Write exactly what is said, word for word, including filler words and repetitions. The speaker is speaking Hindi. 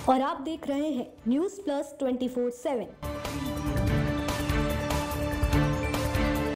और आप देख रहे हैं news plus twenty four seven.